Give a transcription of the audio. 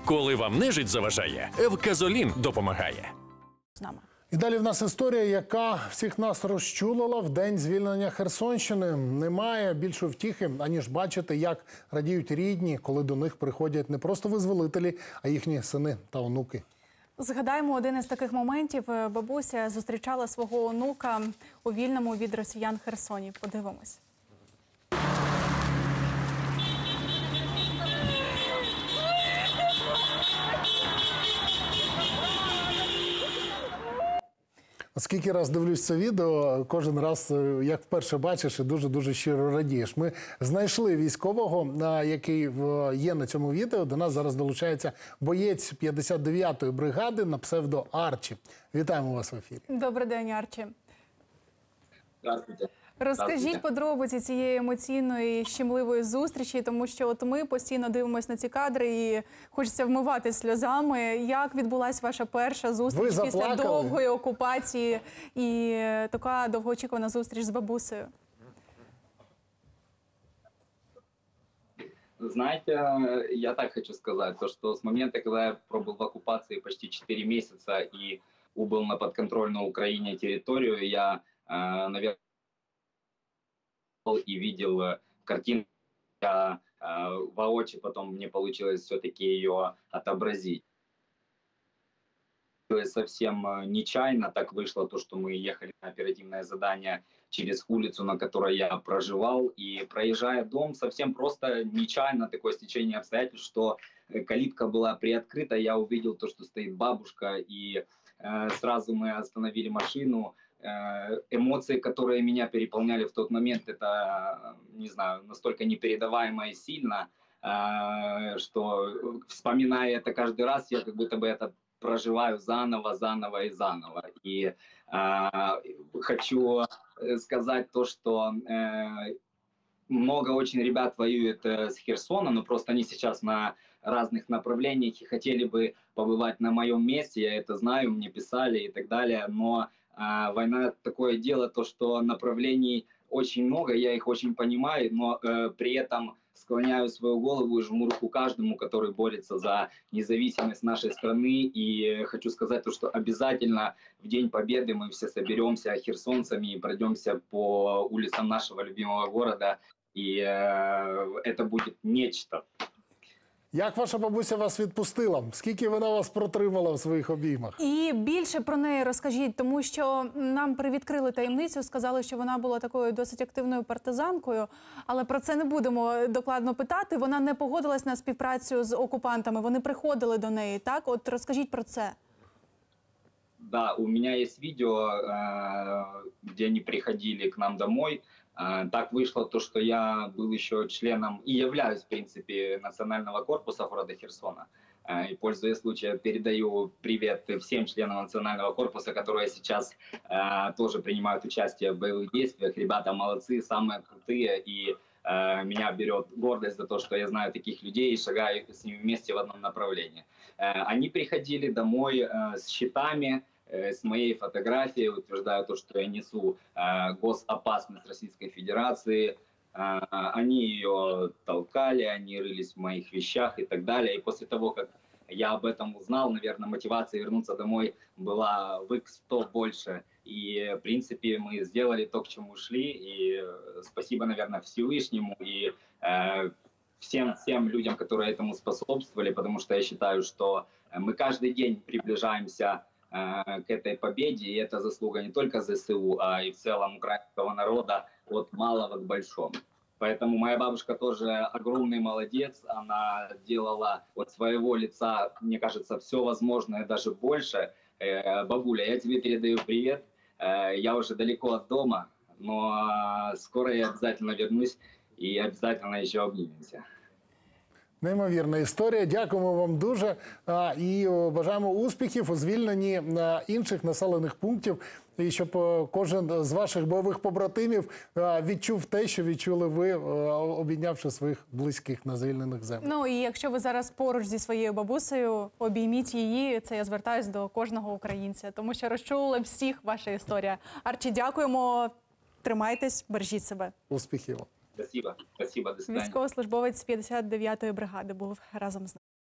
Коли вам нежить заважає, Евказолін допомагає. З нами. І далі в нас історія, яка всіх нас розчулила в день звільнення Херсонщини. Немає більшої втіхи, аніж бачити, як радіють рідні, коли до них приходять не просто визволителі, а їхні сини та онуки. Згадаємо один із таких моментів. Бабуся зустрічала свого онука у вільному від росіян Херсоні. Подивимось. Скільки раз дивлюсь це відео, кожен раз, як вперше бачиш, і дуже-дуже щиро радієш. Ми знайшли військового, який є на цьому відео. До нас зараз долучається боєць 59-ї бригади на псевдо Арчі. Вітаємо вас в ефірі. Добрий день, Арчі. Здравствуйте. Розкажіть подробиці цієї емоційної, щемливої зустрічі, тому що от ми постійно дивимося на ці кадри і хочеться вмивати сльозами. Як відбулася ваша перша зустріч після довгої окупації і така довгоочікувана зустріч з бабусею? Знаете, я так хочу сказать, то, что с момента, когда я пробыл в оккупации почти 4 месяца и убыл на подконтрольную Украине территорию, я, наверное, и видел картину, воочию потом мне получилось все-таки ее отобразить. То есть совсем нечаянно так вышло то, что мы ехали на оперативное задание через улицу, на которой я проживал, и проезжая дом, совсем просто нечаянно такое стечение обстоятельств, что калитка была приоткрыта, я увидел то, что стоит бабушка, и сразу мы остановили машину. Эмоции, которые меня переполняли в тот момент, это, не знаю, настолько непередаваемо и сильно, что, вспоминая это каждый раз, я как будто бы это проживаю заново, заново и заново. И хочу сказать то, что много очень ребят воюет с Херсона, но просто они сейчас на разных направлениях и хотели бы побывать на моем месте, я это знаю, мне писали и так далее, но война такое дело, то что направлений очень много, я их очень понимаю, но при этом склоняю свою голову и жму руку каждому, который борется за независимость нашей страны. И хочу сказать то, что обязательно в День Победы мы все соберемся херсонцами и пройдемся по улицам нашего любимого города, и это будет нечто. Як ваша бабуся вас відпустила? Скільки вона вас протримала в своїх обіймах? І більше про неї розкажіть, тому що нам привідкрили таємницю, сказали, що вона була такою досить активною партизанкою, але про це не будемо докладно питати. Вона не погодилась на співпрацю з окупантами, вони приходили до неї, так? От розкажіть про це. Да, у меня есть видео, где они приходили к нам домой. Так вышло то, что я был еще членом и являюсь, в принципе, национального корпуса города Херсона. И, пользуясь случаем, передаю привет всем членам национального корпуса, которые сейчас тоже принимают участие в боевых действиях. Ребята молодцы, самые крутые, и меня берет гордость за то, что я знаю таких людей и шагаю с ними вместе в одном направлении. Они приходили домой с щитами, с моей фотографией, утверждаю то, что я несу госопасность Российской Федерации. Они ее толкали, они рылись в моих вещах и так далее. И после того, как я об этом узнал, наверное, мотивация вернуться домой была в X100 больше. И, в принципе, мы сделали то, к чему шли. И спасибо, наверное, Всевышнему и всем людям, которые этому способствовали, потому что я считаю, что мы каждый день приближаемся к этой победе, и это заслуга не только ЗСУ, а и в целом украинского народа от малого к большому. Поэтому моя бабушка тоже огромный молодец, она делала от своего лица, мне кажется, все возможное, даже больше. Бабуля, я тебе передаю привет, я уже далеко от дома, но скоро я обязательно вернусь и обязательно еще обнимемся. Неймовірна історія. Дякуємо вам дуже і бажаємо успіхів у звільненні інших населених пунктів. І щоб кожен з ваших бойових побратимів відчув те, що відчули ви, обійнявши своїх близьких на звільнених землях. Ну і якщо ви зараз поруч зі своєю бабусею, обійміть її. Це я звертаюсь до кожного українця, тому що розчулила всіх ваша історія. Арчі, дякуємо. Тримайтесь, бережіть себе. Успіхів вам. Спасибо, до свидания. Військовослужбовець 59-ї бригади був разом з нами.